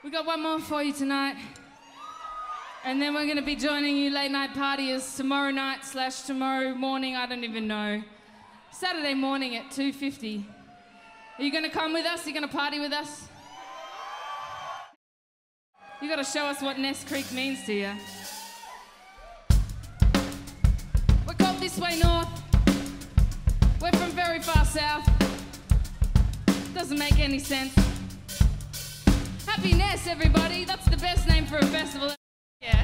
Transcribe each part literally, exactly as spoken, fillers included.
We got one more for you tonight. And then we're going to be joining you late night partiers tomorrow night slash tomorrow morning, I don't even know. Saturday morning at two fifty. Are you going to come with us? Are you going to party with us? You got to show us what Ness Creek means to you. We're called This Way North. We're from very far south. Doesn't make any sense. Happy Ness, everybody. That's the best name for a festival. Yeah.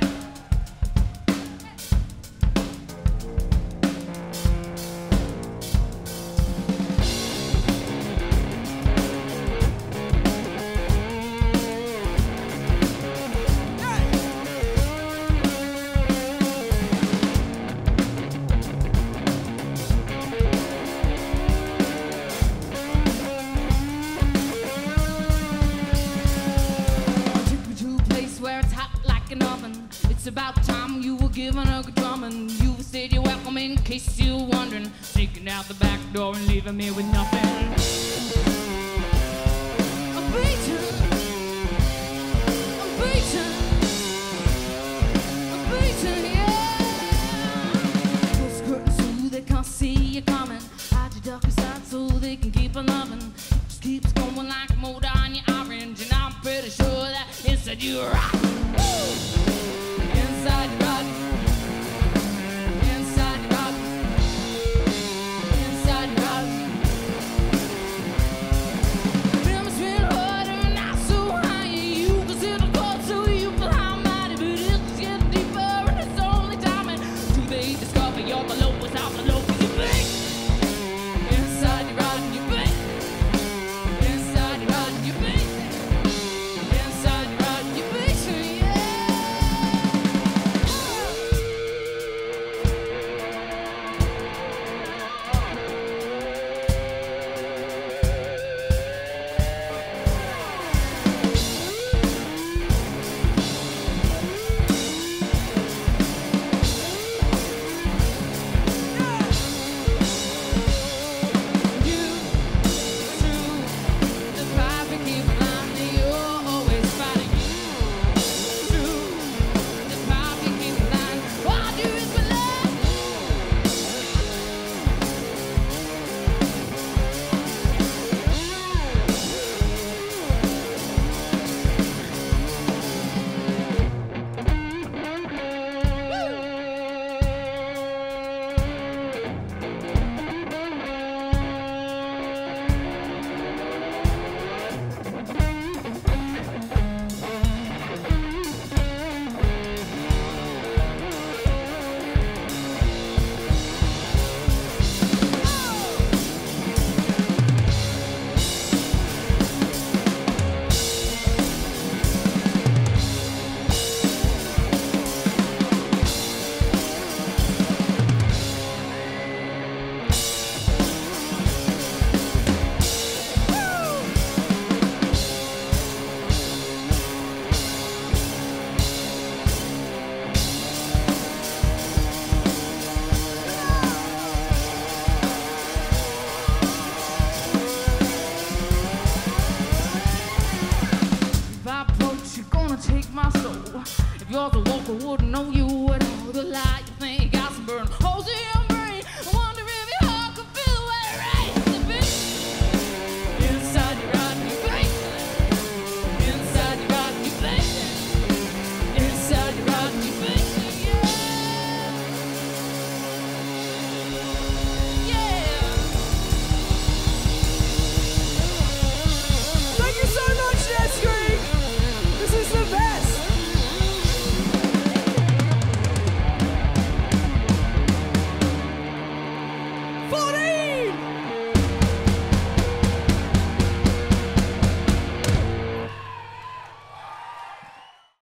It's about time you were given a good drumming. You said you're welcome in case you're wondering. Sneaking out the back door and leaving me with nothing. I'm beaten, I'm beaten.